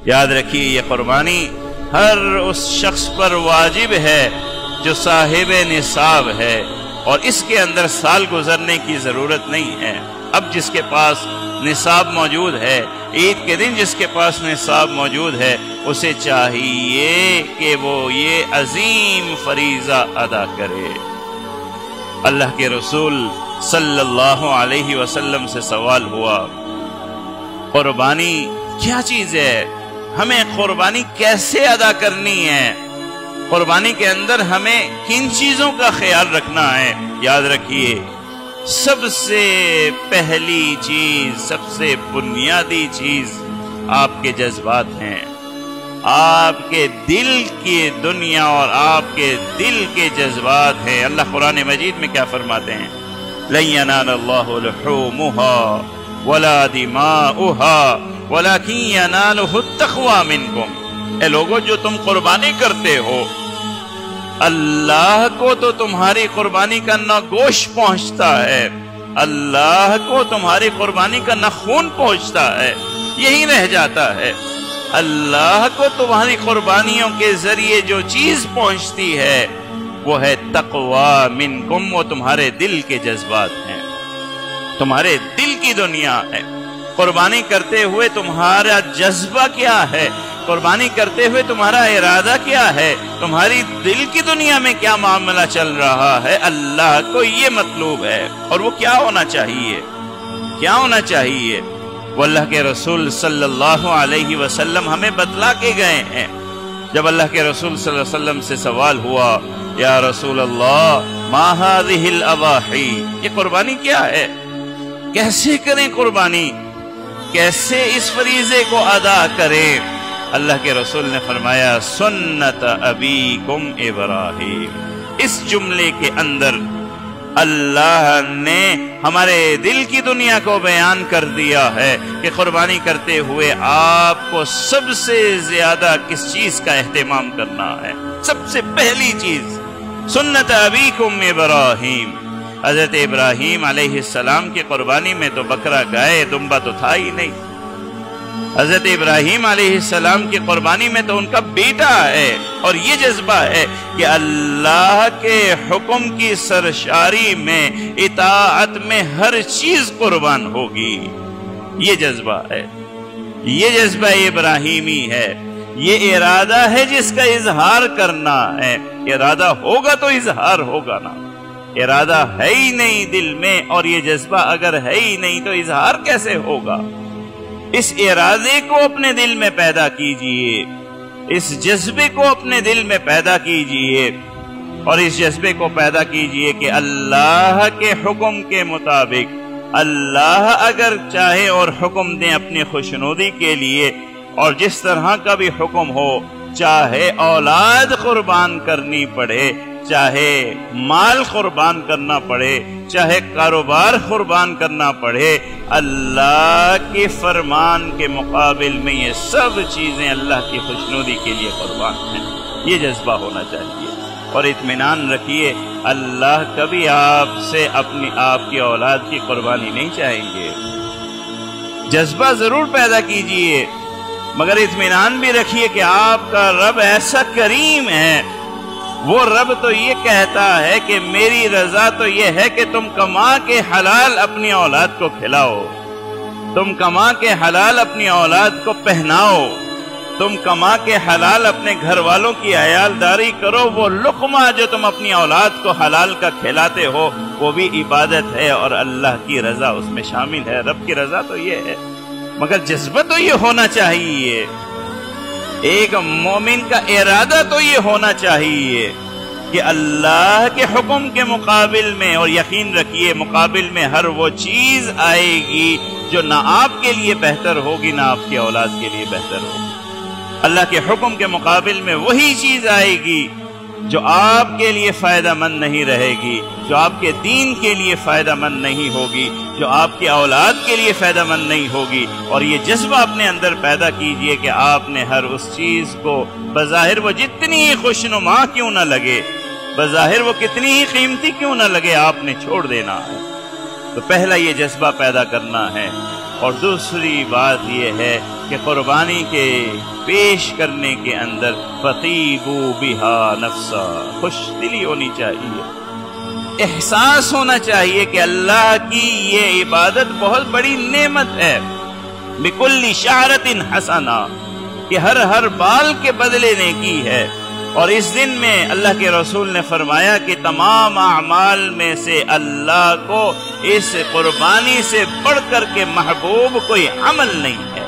یاد رکھیے یہ قربانی ہر اس شخص پر واجب ہے جو صاحب نصاب ہے، اور اس کے اندر سال گزرنے کی ضرورت نہیں ہے۔ اب جس کے پاس نصاب موجود ہے، عید کے دن جس کے پاس نصاب موجود ہے، اسے چاہیے کہ وہ یہ عظیم فریضہ ادا کرے۔ اللہ کے رسول صلی اللہ علیہ وسلم سے سوال ہوا، قربانی کیا چیز ہے؟ ہمیں قربانی کیسے ادا کرنی ہے؟ قربانی کے اندر ہمیں کن چیزوں کا خیال رکھنا ہے؟ یاد رکھیے، سب سے پہلی چیز، سب سے بنیادی چیز آپ کے جذبات ہیں، آپ کے دل کی دنیا اور آپ کے دل کے جذبات ہیں۔ اللہ قرآن مجید میں کیا فرماتے ہیں؟ لَن يَنَالَ اللَّهُ لُحُومُهَا وَلَا دِمَاؤُهَا وَلَكِن يَنَالُهُ التَّقْوَىٰ مِنكُمْ۔ اے لوگو، جو تم قربانی کرتے ہو، اللہ کو تو تمہاری قربانی کا نہ گوشت پہنچتا ہے، اللہ کو تمہاری قربانی کا نہ خون پہنچتا ہے، یہی رہ جاتا ہے۔ اللہ کو تمہاری قربانیوں کے ذریعے جو چیز پہنچتی ہے وہ ہے تقویٰ منکم، وہ تمہارے دل کے جذبات ہیں، تمہارے دل کی دنیا ہے۔ قربانی کرتے ہوئے تمہارا جذبہ کیا ہے؟ قربانی کرتے ہوئے تمہارا ارادہ کیا ہے؟ تمہاری دل کی دنیا میں کیا معاملہ چل رہا ہے؟ اللہ کو یہ مطلوب ہے، اور وہ کیا ہونا چاہیے؟ کیا ہونا چاہیے؟ وہ اللہ کے رسول صلی اللہ علیہ وسلم ہمیں بتلا کے گئے ہیں۔ جب اللہ کے رسول صلی اللہ علیہ وسلم سے سوال ہوا، یا رسول اللہ ما هذه الاضاحی، یہ قربانی کیا ہے؟ کیسے کریں قربانی؟ کیسے اس فریضے کو ادا کریں؟ اللہ کے رسول نے فرمایا، سنت ابیکم ابراہیم۔ اس جملے کے اندر اللہ نے ہمارے دل کی دنیا کو بیان کر دیا ہے کہ قربانی کرتے ہوئے آپ کو سب سے زیادہ کس چیز کا اہتمام کرنا ہے؟ سب سے پہلی چیز سنت ابیکم ابراہیم۔ حضرت ابراہیم علیہ السلام کی قربانی میں تو بکرا گائے دمبا تو تھا ہی نہیں۔ حضرت ابراہیم علیہ السلام کی قربانی میں تو ان کا بیٹا ہے، اور یہ جذبہ ہے کہ اللہ کے حکم کی سرشاری میں، اطاعت میں ہر چیز قربان ہوگی۔ یہ جذبہ ہے، یہ جذبہ ابراہیمی ہے، یہ ارادہ ہے جس کا اظہار کرنا ہے۔ ارادہ ہوگا تو اظہار ہوگا نا، ارادہ ہے ہی نہیں دل میں، اور یہ جذبہ اگر ہے ہی نہیں تو اظہار کیسے ہوگا؟ اس ارادے کو اپنے دل میں پیدا کیجئے، اس جذبے کو اپنے دل میں پیدا کیجئے، اور اس جذبے کو پیدا کیجئے کہ اللہ کے حکم کے مطابق اللہ اگر چاہے اور حکم دیں اپنی خوشنودی کے لیے، اور جس طرح کا بھی حکم ہو، چاہے اولاد قربان کرنی پڑے، چاہے مال قربان کرنا پڑے، چاہے کاروبار قربان کرنا پڑے، اللہ کے فرمان کے مقابل میں یہ سب چیزیں اللہ کی خوشنودی کے لیے قربان ہیں۔ یہ جذبہ ہونا چاہیے، اور اطمینان رکھیے اللہ کبھی آپ سے آپ کی اولاد کی قربانی نہیں چاہیں گے۔ جذبہ ضرور پیدا کیجئے، مگر اطمینان بھی رکھیے کہ آپ کا رب ایسا کریم ہے، وہ رب تو یہ کہتا ہے کہ میری رضا تو یہ ہے کہ تم کما کے حلال اپنی اولاد کو کھلاؤ، تم کما کے حلال اپنی اولاد کو پہناؤ، تم کما کے حلال اپنے گھر والوں کی عیالداری کرو۔ وہ لقمہ جو تم اپنی اولاد کو حلال کا کھلاتے ہو وہ بھی عبادت ہے، اور اللہ کی رضا اس میں شامل ہے۔ رب کی رضا تو یہ ہے، مگر جذبہ تو یہ ہونا چاہیے، ایک مومن کا ارادہ تو یہ ہونا چاہیے کہ اللہ کے حکم کے مقابل میں، اور یقین رکھیے مقابل میں ہر وہ چیز آئے گی جو نہ آپ کے لیے بہتر ہوگی نہ آپ کی اولاد کے لیے بہتر ہوگی۔ اللہ کے حکم کے مقابل میں وہی چیز آئے گی جو آپ کے لیے فائدہ مند نہیں رہے گی، جو آپ کے دین کے لیے فائدہ مند نہیں ہوگی، جو آپ کی اولاد کے لیے فائدہ مند نہیں ہوگی۔ اور یہ جذبہ اپنے اندر پیدا کیجئے کہ آپ نے ہر اس چیز کو، بظاہر وہ جتنی ہی خوشنما کیوں نہ لگے، بظاہر وہ کتنی ہی قیمتی کیوں نہ لگے، آپ نے چھوڑ دینا ہے۔ تو پہلا یہ جذبہ پیدا کرنا ہے، اور دوسری بات یہ ہے کہ قربانی کے پیش کرنے کے اندر فطیبوا بہا نفسا، خوش دلی ہونی چاہیے، احساس ہونا چاہیے کہ اللہ کی یہ عبادت بہت بڑی نعمت ہے، بکل شعرۃ حسنہ، کہ ہر بال کے بدلے نیکی ہے۔ اور اس دن میں اللہ کے رسول نے فرمایا کہ تمام اعمال میں سے اللہ کو اس قربانی سے بڑھ کر کے محبوب کوئی عمل نہیں ہے۔